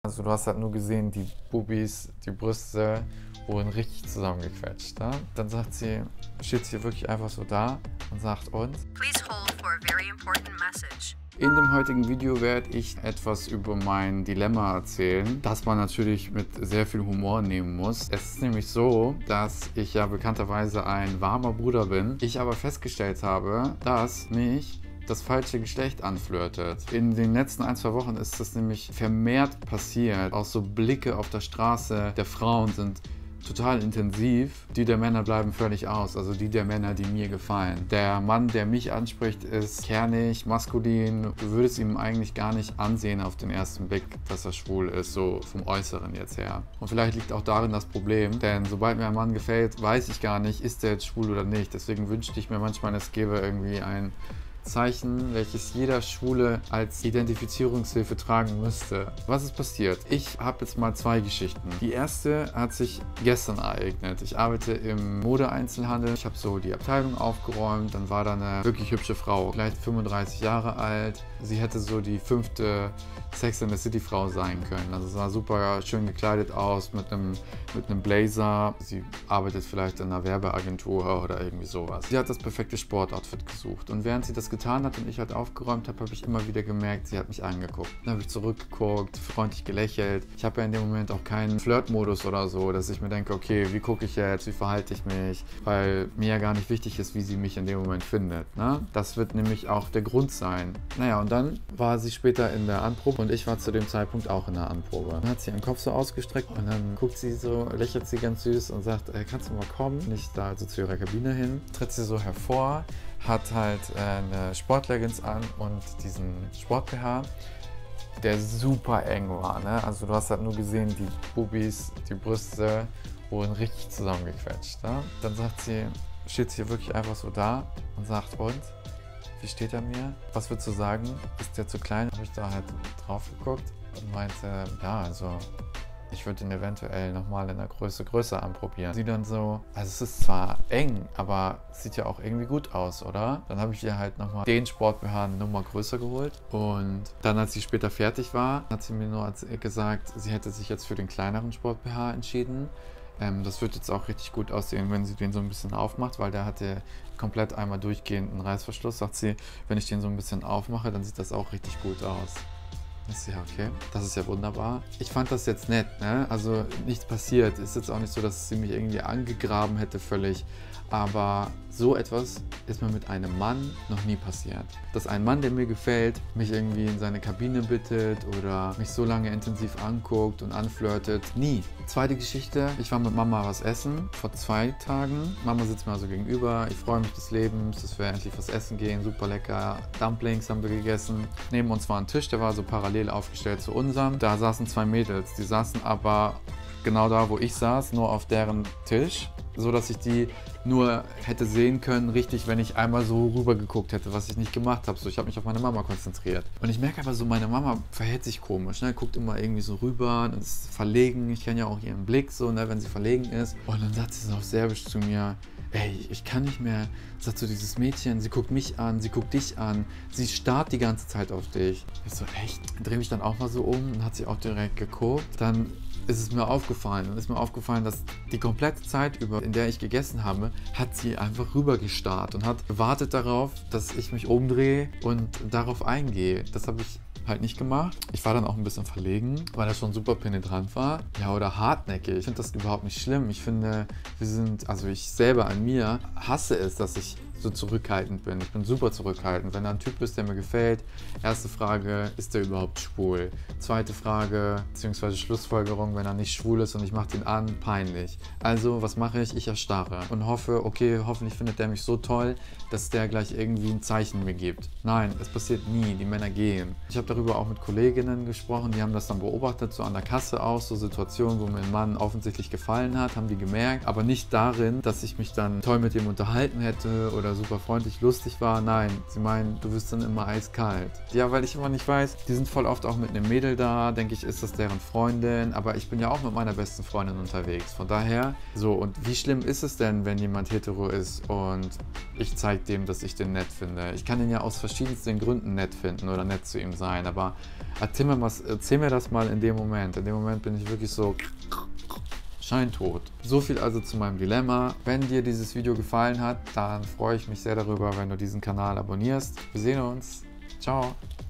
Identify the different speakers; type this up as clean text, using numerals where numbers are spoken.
Speaker 1: Also du hast halt nur gesehen, die Bubis, die Brüste wurden richtig zusammengequetscht. Ne? Dann sagt sie, steht sie wirklich einfach so da und sagt uns:
Speaker 2: Please hold for a very important message.
Speaker 1: In dem heutigen Video werde ich etwas über mein Dilemma erzählen, das man natürlich mit sehr viel Humor nehmen muss. Es ist nämlich so, dass ich ja bekannterweise ein warmer Bruder bin, ich aber festgestellt habe, dass mich das falsche Geschlecht anflirtet. In den letzten 1-2 Wochen ist das nämlich vermehrt passiert. Auch so Blicke auf der Straße der Frauen sind total intensiv. Die der Männer bleiben völlig aus. Also die der Männer, die mir gefallen. Der Mann, der mich anspricht, ist kernig, maskulin. Du würdest ihm eigentlich gar nicht ansehen auf den ersten Blick, dass er schwul ist, so vom Äußeren jetzt her. Und vielleicht liegt auch darin das Problem, denn sobald mir ein Mann gefällt, weiß ich gar nicht, ist der jetzt schwul oder nicht. Deswegen wünschte ich mir manchmal, es gäbe irgendwie ein Zeichen, welches jeder Schwule als Identifizierungshilfe tragen müsste. Was ist passiert? Ich habe jetzt mal 2 Geschichten. Die erste hat sich gestern ereignet. Ich arbeite im Modeeinzelhandel. Ich habe so die Abteilung aufgeräumt. Dann war da eine wirklich hübsche Frau, vielleicht 35 Jahre alt. Sie hätte so die 5. Sex and the City Frau sein können. Also sah super schön gekleidet aus mit einem Blazer. Sie arbeitet vielleicht in einer Werbeagentur oder irgendwie sowas. Sie hat das perfekte Sportoutfit gesucht. Und während sie das getan hat und ich halt aufgeräumt habe, habe ich immer wieder gemerkt, sie hat mich angeguckt. Dann habe ich zurückgeguckt, freundlich gelächelt. Ich habe ja in dem Moment auch keinen Flirtmodus oder so, dass ich mir denke, okay, wie gucke ich jetzt, wie verhalte ich mich, weil mir ja gar nicht wichtig ist, wie sie mich in dem Moment findet. Ne? Das wird nämlich auch der Grund sein. Naja, und dann war sie später in der Anprobe und ich war zu dem Zeitpunkt auch in der Anprobe. Dann hat sie ihren Kopf so ausgestreckt und dann guckt sie so, lächelt sie ganz süß und sagt, kannst du mal kommen? Und ich da also zu ihrer Kabine hin, tritt sie so hervor, hat halt eine Sportleggings an und diesen Sport-BH, der super eng war. Ne? Also du hast halt nur gesehen, die Bubis, die Brüste wurden richtig zusammengequetscht. Ne? Dann steht sie wirklich einfach so da und sagt, und? Wie steht er mir? Was würdest du sagen? Ist der zu klein? Habe ich da halt drauf geguckt und meinte, ja, also ich würde ihn eventuell nochmal in der Größe größer anprobieren. Sie dann so, also es ist zwar eng, aber es sieht ja auch irgendwie gut aus, oder? Dann habe ich ihr halt nochmal den Sport-BH eine Nummer größer geholt. Und dann, als sie später fertig war, hat sie mir nur gesagt, sie hätte sich jetzt für den kleineren Sport-BH entschieden. Das wird jetzt auch richtig gut aussehen, wenn sie den so ein bisschen aufmacht, weil der hatte komplett einmal durchgehend einen Reißverschluss. Sagt sie, wenn ich den so ein bisschen aufmache, dann sieht das auch richtig gut aus. Ist ja okay, das ist ja wunderbar. Ich fand das jetzt nett, ne? Also nichts passiert. Ist jetzt auch nicht so, dass sie mich irgendwie angegraben hätte völlig. Aber so etwas ist mir mit einem Mann noch nie passiert. Dass ein Mann, der mir gefällt, mich irgendwie in seine Kabine bittet oder mich so lange intensiv anguckt und anflirtet. Nie. Zweite Geschichte, ich war mit Mama was essen, vor 2 Tagen. Mama sitzt mir also gegenüber, ich freue mich des Lebens, dass wir endlich was essen gehen, super lecker. Dumplings haben wir gegessen. Neben uns war ein Tisch, der war so parallel aufgestellt zu unserem. Da saßen 2 Mädels, die saßen aber genau da, wo ich saß, nur auf deren Tisch, so dass ich die nur hätte sehen können, richtig, wenn ich einmal so rüber geguckt hätte, was ich nicht gemacht habe. So, ich habe mich auf meine Mama konzentriert. Und ich merke aber so, meine Mama verhält sich komisch, ne? Guckt immer irgendwie so rüber und ist verlegen. Ich kenne ja auch ihren Blick, so, ne, wenn sie verlegen ist. Und dann sagt sie so auf Serbisch zu mir, ey, ich kann nicht mehr, sagt so dieses Mädchen, sie guckt mich an, sie guckt dich an, sie starrt die ganze Zeit auf dich. Ich so, echt? Drehe mich dann auch mal so um und hat sie auch direkt geguckt. Dann ist es mir aufgefallen und ist mir aufgefallen, dass die komplette Zeit über, in der ich gegessen habe, hat sie einfach rüber gestarrt und hat gewartet darauf, dass ich mich umdrehe und darauf eingehe. Das habe ich halt nicht gemacht. Ich war dann auch ein bisschen verlegen, weil das schon super penetrant war. Ja, oder hartnäckig. Ich finde das überhaupt nicht schlimm. Ich finde, also ich selber an mir hasse es, dass ich so zurückhaltend bin. Ich bin super zurückhaltend. Wenn da ein Typ ist, der mir gefällt, erste Frage, ist der überhaupt schwul? Zweite Frage, beziehungsweise Schlussfolgerung, wenn er nicht schwul ist und ich mache den an, peinlich. Also, was mache ich? Ich erstarre und hoffe, okay, hoffentlich findet der mich so toll, dass der gleich irgendwie ein Zeichen mir gibt. Nein, es passiert nie. Die Männer gehen. Ich habe darüber auch mit Kolleginnen gesprochen, die haben das dann beobachtet, so an der Kasse aus, so Situationen, wo mir ein Mann offensichtlich gefallen hat, haben die gemerkt, aber nicht darin, dass ich mich dann toll mit ihm unterhalten hätte oder oder super freundlich, lustig war. Nein, sie meinen, du wirst dann immer eiskalt. Ja, weil ich immer nicht weiß, die sind voll oft auch mit einem Mädel da, denke ich, ist das deren Freundin, aber ich bin ja auch mit meiner besten Freundin unterwegs. Von daher, so, und wie schlimm ist es denn, wenn jemand hetero ist und ich zeige dem, dass ich den nett finde? Ich kann ihn ja aus verschiedensten Gründen nett finden oder nett zu ihm sein, aber erzähl mir das mal in dem Moment. In dem Moment bin ich wirklich so scheintot. So viel also zu meinem Dilemma. Wenn dir dieses Video gefallen hat, dann freue ich mich sehr darüber, wenn du diesen Kanal abonnierst. Wir sehen uns. Ciao.